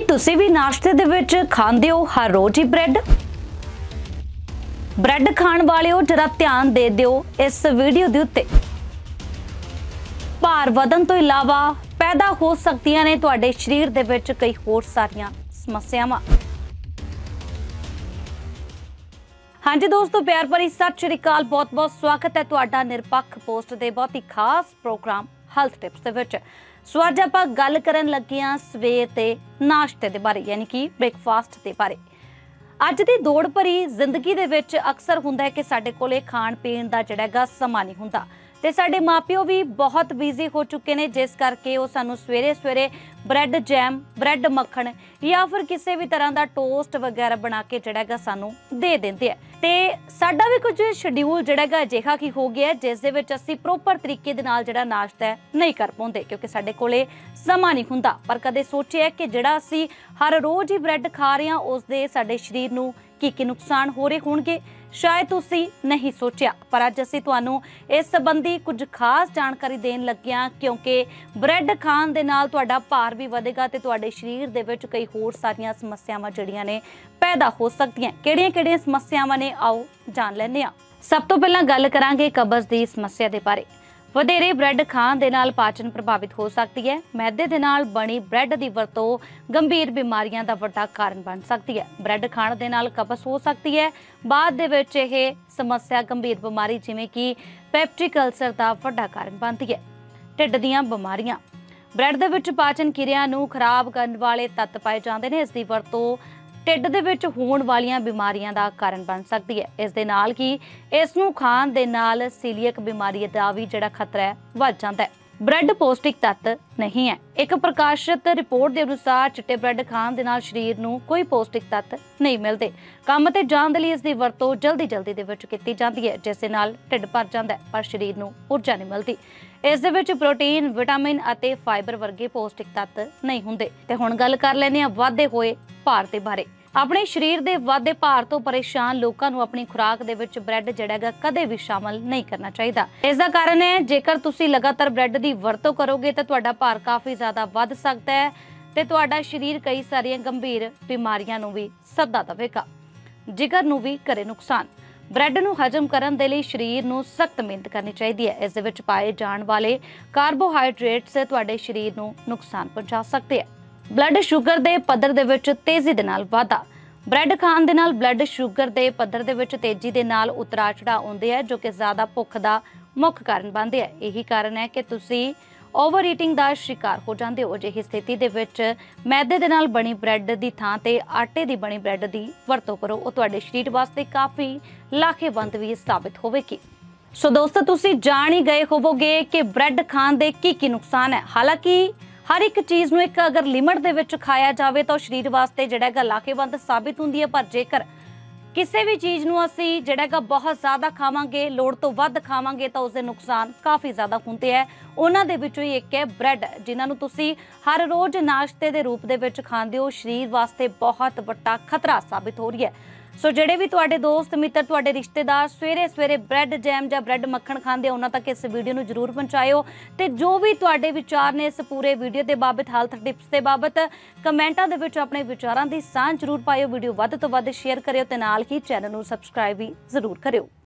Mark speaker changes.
Speaker 1: ਤੁਸੀਂ ਵੀ ਨਾਸ਼ਤੇ ਦੇ ਵਿੱਚ ਖਾਂਦੇ ਹੋ ਹਰ ਰੋਜ਼ ਹੀ ਬ੍ਰੈਡ ਖਾਣ ਵਾਲਿਓ ਜਰਾ ਧਿਆਨ ਦੇ ਦਿਓ ਇਸ ਵੀਡੀਓ ਦੇ ਉੱਤੇ। ਭਾਰ ਵਧਣ ਤੋਂ ਇਲਾਵਾ ਪੈਦਾ ਹੋ ਸਕਦੀਆਂ ਨੇ ਤੁਹਾਡੇ ਸਰੀਰ ਦੇ ਵਿੱਚ ਕਈ ਹੋਰ ਸਾਰੀਆਂ ਸਮੱਸਿਆਵਾਂ। ਹਾਂਜੀ ਦੋਸਤੋ, ਪਿਆਰ ਭਰੀ ਸਤਿ ਸ਼੍ਰੀ ਅਕਾਲ, ਬਹੁਤ-ਬਹੁਤ ਸਵਾਗਤ ਹੈ ਤੁਹਾਡਾ ਨਿਰਪੱਖ ਪੋਸਟ ਦੇ ਬਹੁਤ ਹੀ ਖਾਸ ਪ੍ਰੋਗਰਾਮ ਹੈਲਥ ਟਿਪਸ ਦੇ ਵਿੱਚ। ਸੋ ਅੱਜ ਆਪਾਂ ਗੱਲ ਕਰਨ ਲੱਗੇ ਹਾਂ ਸਵੇਰ ਦੇ ਨਾਸ਼ਤੇ ਦੇ ਬਾਰੇ, ਯਾਨੀ ਕਿ ਬ੍ਰੇਕਫਾਸਟ ਦੇ ਬਾਰੇ। ਅੱਜ ਦੀ ਦੌੜ ਭਰੀ ਜ਼ਿੰਦਗੀ ਦੇ ਵਿੱਚ ਅਕਸਰ ਹੁੰਦਾ ਹੈ ਕਿ ਸਾਡੇ ਕੋਲੇ ਖਾਣ ਪੀਣ ਦਾ ਜਿਹੜਾ ਹੈਗਾ ਸਮਾਂ ਨਹੀਂ ਹੁੰਦਾ ਤੇ ਸਾਡੇ ਮਾਪਿਓ ਵੀ ਬਹੁਤ ਬਿਜ਼ੀ ਹੋ ਚੁੱਕੇ ਨੇ, ਜਿਸ ਕਰਕੇ ਉਹ ਸਾਨੂੰ ਸਵੇਰੇ ਬ੍ਰੈਡ ਜੈਮ, ਬ੍ਰੈਡ ਮੱਖਣ ਜਾਂ ਫਿਰ ਕਿਸੇ ਵੀ ਤਰ੍ਹਾਂ ਦਾ ਟੋਸਟ ਵਗੈਰਾ ਬਣਾ ਕੇ ਜਿਹੜਾ ਹੈਗਾ ਸਾਨੂੰ ਦੇ ਦਿੰਦੇ ਆ। ਤੇ ਸਾਡਾ ਵੀ ਕੁਝ ਸ਼ਡਿਊਲ ਜਿਹੜਾ ਹੈਗਾ ਅਜਿਹਾ ਕੀ ਹੋ ਗਿਆ ਜਿਸ ਦੇ ਵਿੱਚ ਅਸੀਂ ਪ੍ਰੋਪਰ ਤਰੀਕੇ ਦੇ ਨਾਲ ਜਿਹੜਾ ਨਾਸ਼ਤਾ ਨਹੀਂ ਕਰ ਪਾਉਂਦੇ ਕਿਉਂਕਿ ਸਾਡੇ ਕੋਲੇ ਸਮਾਂ ਨਹੀਂ ਹੁੰਦਾ। ਪਰ ਕਦੇ ਸੋਚਿਆ ਕਿ ਜਿਹੜਾ ਅਸੀਂ ਹਰ ਰੋਜ਼ ਹੀ ਬ੍ਰੈਡ ਖਾ ਰਹੇ ਹਾਂ ਉਸ ਦੇ ਸਾਡੇ ਸਰੀਰ ਨੂੰ ਕੀ ਨੁਕਸਾਨ ਹੋ ਰਹੇ ਹੋਣਗੇ? ਸ਼ਾਇਦ ਤੁਸੀਂ ਨਹੀਂ ਸੋਚਿਆ, ਪਰ ਅੱਜ ਅਸੀਂ ਤੁਹਾਨੂੰ ਇਸ ਸੰਬੰਧੀ ਕੁਝ ਖਾਸ ਜਾਣਕਾਰੀ ਦੇਣ ਲੱਗੇ ਹਾਂ ਕਿਉਂਕਿ ਬ੍ਰੈਡ ਖਾਣ ਦੇ ਨਾਲ ਤੁਹਾਡਾ ਭਾਰ ਵੀ ਵਧੇਗਾ ਤੇ ਤੁਹਾਡੇ ਸਰੀਰ ਦੇ ਵਿੱਚ ਕਈ ਹੋਰ ਸਾਰੀਆਂ ਸਮੱਸਿਆਵਾਂ ਜਿਹੜੀਆਂ ਨੇ ਪੈਦਾ ਹੋ ਸਕਦੀਆਂ। ਕਿਹੜੀਆਂ ਸਮੱਸਿਆਵਾਂ ਨੇ, ਆਓ ਜਾਣ ਲੈਂਦੇ ਹਾਂ। ਸਭ ਤੋਂ ਪਹਿਲਾਂ ਗੱਲ ਕਰਾਂਗੇ ਕਬਜ਼ ਦੀ ਸਮੱਸਿਆ ਦੇ ਬਾਰੇ। ਵਧੇਰੇ ਬ੍ਰੈਡ ਖਾਣ ਦੇ ਨਾਲ ਪਾਚਨ ਪ੍ਰਭਾਵਿਤ ਹੋ ਸਕਦੀ ਹੈ। ਮੈਦੇ ਦੇ ਨਾਲ ਬਣੀ ਬ੍ਰੈਡ ਦੀ ਵਰਤੋਂ ਗੰਭੀਰ ਬਿਮਾਰੀਆਂ ਦਾ ਵੱਡਾ ਕਾਰਨ ਬਣ ਸਕਦੀ ਹੈ। ਬ੍ਰੈਡ ਖਾਣ ਦੇ ਨਾਲ ਕਬਜ਼ ਹੋ ਸਕਦੀ ਹੈ। ਬਾਅਦ ਦੇ ਵਿੱਚ ਇਹ ਸਮੱਸਿਆ ਗੰਭੀਰ ਬਿਮਾਰੀ ਜਿਵੇਂ ਕਿ ਪੈਪਟਿਕ ਅਲਸਰ ਦਾ ਵੱਡਾ ਕਾਰਨ ਬਣਦੀ ਹੈ। ਢਿੱਡ ਦੀਆਂ ਬਿਮਾਰੀਆਂ। ਬ੍ਰੈਡ ਦੇ ਵਿੱਚ ਪਾਚਨ ਕਿਰਿਆ ਨੂੰ ਖਰਾਬ ਕਰਨ ਵਾਲੇ ਤੱਤ ਪਾਏ ਜਾਂਦੇ ਨੇ। ਇਸ ਦੀ ਵਰਤੋਂ ਢਿੱਡ ਦੇ ਵਿੱਚ ਹੋਣ ਵਾਲੀਆਂ ਬਿਮਾਰੀਆਂ ਦਾ ਕਾਰਨ ਬਣ ਸਕਦੀ ਹੈ। ਇਸ ਦੇ ਨਾਲ ਹੀ ਇਸ ਨੂੰ ਖਾਣ ਦੇ ਨਾਲ ਸੀਲੀਅਕ ਬਿਮਾਰੀ ਦਾ ਵੀ ਜਿਹੜਾ ਖਤਰਾ ਹੈ ਵੱਧ ਜਾਂਦਾ ਹੈ। ਬ੍ਰੈਡ ਪੌਸ਼ਟਿਕ ਤੱਤ ਨਹੀਂ ਹੈ। ਇੱਕ ਪ੍ਰਕਾਸ਼ਿਤ ਰਿਪੋਰਟ ਦੇ ਅਨੁਸਾਰ ਚਿੱਟੇ ਬ੍ਰੈਡ ਖਾਣ ਦੇ ਨਾਲ ਸਰੀਰ ਨੂੰ ਕੋਈ ਪੌਸ਼ਟਿਕ ਤੱਤ ਨਹੀਂ ਮਿਲਦੇ। ਕੰਮ ਤੇ ਜਾਣ ਦੇ ਲਈ ਇਸ ਦੀ ਵਰਤੋਂ ਜਲਦੀ ਦੇ ਵਿੱਚ ਕੀਤੀ ਜਾਂਦੀ ਹੈ ਜਿਸ ਦੇ ਨਾਲ ਢਿੱਡ ਭਰ ਜਾਂਦਾ ਹੈ ਪਰ ਸਰੀਰ ਨੂੰ ਊਰਜਾ ਨਹੀਂ ਮਿਲਦੀ। ਇਸ ਦੇ ਵਿੱਚ ਪ੍ਰੋਟੀਨ, ਵਿਟਾਮਿਨ ਅਤੇ ਫਾਈਬਰ ਵਰਗੇ ਪੌਸ਼ਟਿਕ ਤੱਤ ਨਹੀਂ ਹੁੰਦੇ। ਤੇ ਹੁਣ ਗੱਲ ਕਰ ਲੈਂਦੇ ਹਾਂ ਵਾਧੇ ਹੋਏ ਭਾਰ ਦੇ ਬਾਰੇ। ਆਪਣੇ ਸਰੀਰ ਦੇ ਵਾਧੇ ਭਾਰ ਤੋਂ ਪਰੇਸ਼ਾਨ ਲੋਕਾਂ ਨੂੰ ਆਪਣੀ ਖੁਰਾਕ ਦੇ ਵਿੱਚ ਬ੍ਰੈਡ ਜਿਹੜਾ ਹੈਗਾ ਕਦੇ ਵੀ ਸ਼ਾਮਲ ਨਹੀਂ ਕਰਨਾ ਚਾਹੀਦਾ। ਇਸ ਦਾ ਕਾਰਨ ਹੈ ਜੇਕਰ ਤੁਸੀਂ ਲਗਾਤਾਰ ਬ੍ਰੈਡ ਦੀ ਵਰਤੋਂ ਕਰੋਗੇ ਤਾਂ ਤੁਹਾਡਾ ਭਾਰ ਕਾਫੀ ਜ਼ਿਆਦਾ ਵੱਧ ਸਕਦਾ ਹੈ ਤੇ ਤੁਹਾਡਾ ਸਰੀਰ ਕਈ ਸਾਰੀਆਂ ਗੰਭੀਰ ਬਿਮਾਰੀਆਂ ਨੂੰ ਵੀ ਸੱਦਾ ਦੇਵੇਗਾ। ਜਿਗਰ ਨੂੰ ਵੀ ਕਰੇ ਨੁਕਸਾਨ। ਬ੍ਰੈਡ ਨੂੰ ਹਜਮ ਕਰਨ ਦੇ ਲਈ ਸਰੀਰ ਨੂੰ ਸਖਤ ਮਿਹਨਤ ਕਰਨੀ ਚਾਹੀਦੀ ਹੈ। ਇਸ ਦੇ ਵਿੱਚ ਪਾਏ ਜਾਣ ਵਾਲੇ ਕਾਰਬੋਹਾਈਡਰੇਟਸ ਤੁਹਾਡੇ ਸਰੀਰ ਨੂੰ ਨੁਕਸਾਨ ਪਹੁੰਚਾ ਸਕਦੇ ਆ। ਬਲੱਡ ਸ਼ੂਗਰ ਦੇ ਪੱਧਰ ਦੇ ਵਿੱਚ ਤੇਜ਼ੀ ਦੇ ਨਾਲ ਵਾਧਾ। ਬ੍ਰੈਡ ਖਾਣ ਦੇ ਨਾਲ ਬਲੱਡ ਸ਼ੂਗਰ ਦੇ ਪੱਧਰ ਦੇ ਵਿੱਚ ਤੇਜ਼ੀ ਦੇ ਨਾਲ ਉਤਰਾਅ ਚੜਾਅ ਆਉਂਦੇ ਆ ਜੋ ਕਿ ਜ਼ਿਆਦਾ ਭੁੱਖ ਦਾ ਮੁੱਖ ਕਾਰਨ ਬਣਦੇ ਆ। ਇਹੀ ਕਾਰਨ ਹੈ ਕਿ ਤੁਸੀਂ ਓਵਰ ਈਟਿੰਗ ਦਾ ਸ਼ਿਕਾਰ ਹੋ ਜਾਂਦੇ ਹੋ। ਅਜਿਹੀ ਸਥਿਤੀ ਦੇ ਵਿੱਚ ਮੈਦੇ ਦੇ ਨਾਲ ਬਣੀ ਬ੍ਰੈਡ ਦੀ ਥਾਂ ਤੇ ਆਟੇ ਦੀ ਬਣੀ ਬ੍ਰੈਡ ਦੀ ਵਰਤੋਂ ਕਰੋ। ਉਹ ਤੁਹਾਡੇ ਸਰੀਰ ਵਾਸਤੇ ਕਾਫੀ ਲਾਹੇਵੰਦ ਵੀ ਸਾਬਿਤ ਹੋਵੇਗੀ। ਸੋ ਦੋਸਤੋ, ਤੁਸੀਂ ਜਾਣ ਹੀ ਗਏ ਹੋਵੋਗੇ ਕਿ ਬ੍ਰੈਡ ਖਾਣ ਦੇ ਕੀ ਨੁਕਸਾਨ ਹੈ। ਹਾਲਾਂਕਿ ਹਰ ਇੱਕ ਚੀਜ਼ ਨੂੰ ਇੱਕ ਅਗਰ ਲਿਮਟ ਦੇ ਵਿੱਚ ਖਾਇਆ ਜਾਵੇ ਤਾਂ ਸਰੀਰ ਵਾਸਤੇ ਜਿਹੜਾ ਹੈਗਾ ਲਾਹੇਵੰਦ ਸਾਬਿਤ ਹੁੰਦੀ ਹੈ, ਪਰ ਜੇਕਰ ਕਿਸੇ ਵੀ ਚੀਜ਼ ਨੂੰ ਅਸੀਂ ਜਿਹੜਾ ਹੈਗਾ ਬਹੁਤ ਜ਼ਿਆਦਾ ਖਾਵਾਂਗੇ, ਲੋੜ ਤੋਂ ਵੱਧ ਖਾਵਾਂਗੇ ਤਾਂ ਉਸਦੇ ਨੁਕਸਾਨ ਕਾਫੀ ਜ਼ਿਆਦਾ ਹੁੰਦੇ ਹੈ। ਉਹਨਾਂ ਦੇ ਵਿੱਚੋਂ ਹੀ ਇੱਕ ਹੈ ਬ੍ਰੈਡ, ਜਿਨ੍ਹਾਂ ਨੂੰ ਤੁਸੀਂ ਹਰ ਰੋਜ਼ ਨਾਸ਼ਤੇ ਦੇ ਰੂਪ ਦੇ ਵਿੱਚ ਖਾਂਦੇ ਹੋ, ਸਰੀਰ ਵਾਸਤੇ ਬਹੁਤ ਵੱਡਾ ਖਤਰਾ ਸਾਬਿਤ ਹੋ ਰਹੀ ਹੈ। ਸੋ ਜਿਹੜੇ ਵੀ ਤੁਹਾਡੇ ਦੋਸਤ ਮਿੱਤਰ, ਤੁਹਾਡੇ ਰਿਸ਼ਤੇਦਾਰ ਸਵੇਰੇ ਬ੍ਰੈਡ ਜੈਮ ਜਾਂ ਬ੍ਰੈਡ ਮੱਖਣ ਖਾਂਦੇ ਉਹਨਾਂ ਤੱਕ ਇਸ ਵੀਡੀਓ ਨੂੰ ਜ਼ਰੂਰ ਪਹੁੰਚਾਇਓ। ਤੇ ਜੋ ਵੀ ਤੁਹਾਡੇ ਵਿਚਾਰ ਨੇ ਇਸ ਪੂਰੇ ਵੀਡੀਓ ਦੇ ਬਾਬਤ, ਹੈਲਥ ਟਿਪਸ ਦੇ ਬਾਬਤ, ਕਮੈਂਟਾਂ ਦੇ ਵਿੱਚ ਆਪਣੇ ਵਿਚਾਰਾਂ ਦੀ ਸਾਂਝ ਜ਼ਰੂਰ ਪਾਇਓ। ਵੀਡੀਓ ਵੱਧ ਤੋਂ ਵੱਧ ਸ਼ੇਅਰ ਕਰਿਓ ਤੇ ਨਾਲ ਹੀ ਚੈਨਲ ਨੂੰ ਸਬਸਕ੍ਰਾਈਬ ਵੀ ਜ਼ਰੂਰ ਕਰਿਓ।